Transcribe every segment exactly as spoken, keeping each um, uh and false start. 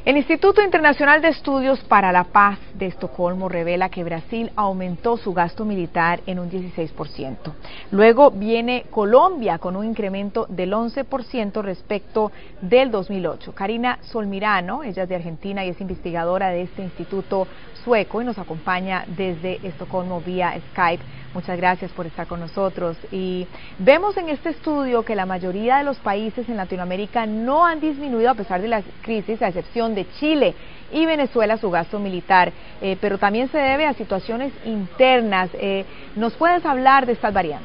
El Instituto Internacional de Estudios para la Paz de Estocolmo revela que Brasil aumentó su gasto militar en un dieciséis por ciento. Luego viene Colombia con un incremento del once por ciento respecto del dos mil ocho. Karina Solmirano, ella es de Argentina y es investigadora de este instituto sueco y nos acompaña desde Estocolmo vía Skype. Muchas gracias por estar con nosotros. Y vemos en este estudio que la mayoría de los países en Latinoamérica no han disminuido a pesar de la crisis, a excepción de Chile y Venezuela, su gasto militar, eh, pero también se debe a situaciones internas. Eh, ¿Nos puedes hablar de estas variantes?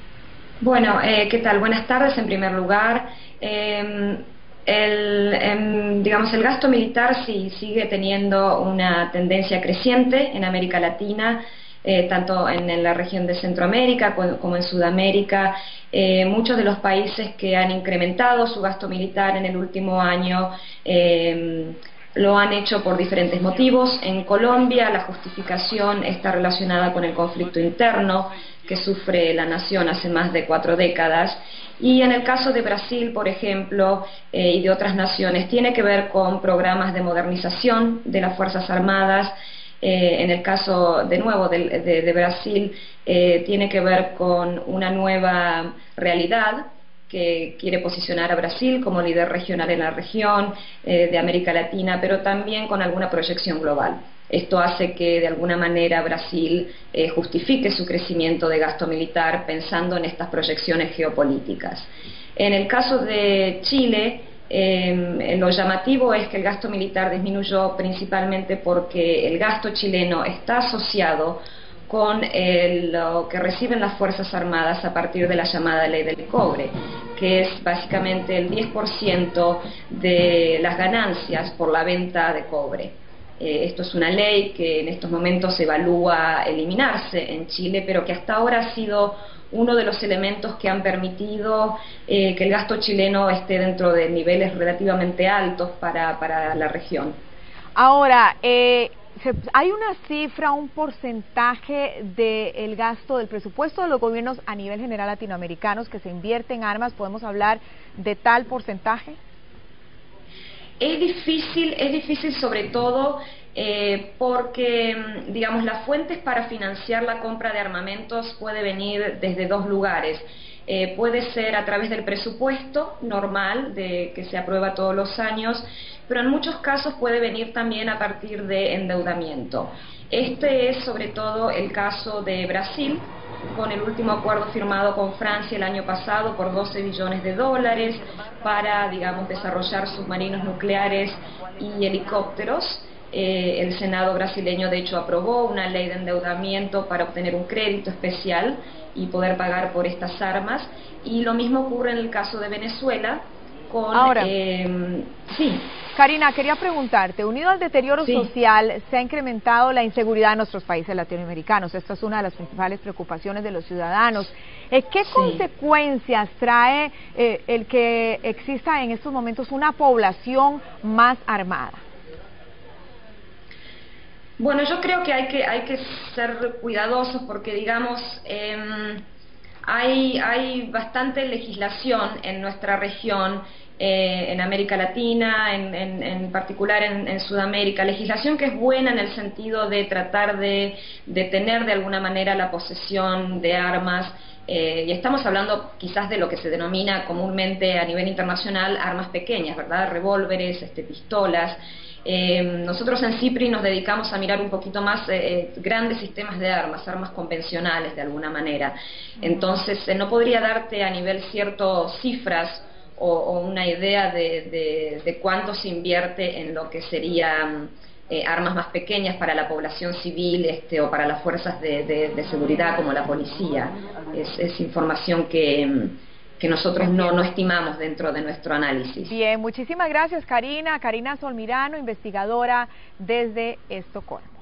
Bueno, eh, ¿qué tal? Buenas tardes en primer lugar. Eh, el, eh, digamos, el gasto militar sí sigue teniendo una tendencia creciente en América Latina, eh, tanto en, en la región de Centroamérica como, como en Sudamérica. Eh, muchos de los países que han incrementado su gasto militar en el último año eh, lo han hecho por diferentes motivos. En Colombia la justificación está relacionada con el conflicto interno que sufre la nación hace más de cuatro décadas. Y en el caso de Brasil, por ejemplo, eh, y de otras naciones, tiene que ver con programas de modernización de las Fuerzas Armadas. Eh, en el caso, de nuevo, de, de, de Brasil, eh, tiene que ver con una nueva realidad que quiere posicionar a Brasil como líder regional en la región eh, de América Latina, pero también con alguna proyección global. Esto hace que de alguna manera Brasil eh, justifique su crecimiento de gasto militar pensando en estas proyecciones geopolíticas. En el caso de Chile, eh, lo llamativo es que el gasto militar disminuyó principalmente porque el gasto chileno está asociado con el, lo que reciben las Fuerzas Armadas a partir de la llamada Ley del Cobre, que es básicamente el diez por ciento de las ganancias por la venta de cobre. Eh, esto es una ley que en estos momentos se evalúa eliminarse en Chile, pero que hasta ahora ha sido uno de los elementos que han permitido eh, que el gasto chileno esté dentro de niveles relativamente altos para, para la región. Ahora, eh, ¿hay una cifra, un porcentaje del gasto, del presupuesto de los gobiernos a nivel general latinoamericanos que se invierte en armas? ¿Podemos hablar de tal porcentaje? Es difícil, es difícil sobre todo eh, porque, digamos, las fuentes para financiar la compra de armamentos puede venir desde dos lugares. Eh, puede ser a través del presupuesto normal de que se aprueba todos los años, pero en muchos casos puede venir también a partir de endeudamiento. Este es sobre todo el caso de Brasil, con el último acuerdo firmado con Francia el año pasado por doce billones de dólares para, digamos, desarrollar submarinos nucleares y helicópteros. Eh, el Senado brasileño de hecho aprobó una ley de endeudamiento para obtener un crédito especial y poder pagar por estas armas, y lo mismo ocurre en el caso de Venezuela con... Ahora, eh, sí. Karina, quería preguntarte, unido al deterioro sí. social, se ha incrementado la inseguridad en nuestros países latinoamericanos. Esta es una de las principales preocupaciones de los ciudadanos. Eh, ¿Qué sí. consecuencias trae eh, el que exista en estos momentos una población más armada? Bueno, yo creo que hay que, hay que ser cuidadosos porque, digamos, eh, hay, hay bastante legislación en nuestra región, eh, en América Latina, en, en, en particular en, en Sudamérica, legislación que es buena en el sentido de tratar de detener de alguna manera la posesión de armas, eh, y estamos hablando quizás de lo que se denomina comúnmente a nivel internacional armas pequeñas, ¿verdad? Revólveres, este, pistolas. Eh, nosotros en CIPRI nos dedicamos a mirar un poquito más eh, grandes sistemas de armas, armas convencionales de alguna manera. Entonces eh, no podría darte a nivel cierto cifras o, o una idea de, de, de cuánto se invierte en lo que serían eh, armas más pequeñas para la población civil este, o para las fuerzas de, de, de seguridad como la policía. Es, es información que... que nosotros no, no estimamos dentro de nuestro análisis. Bien, muchísimas gracias Karina, Karina Solmirano, investigadora desde Estocolmo.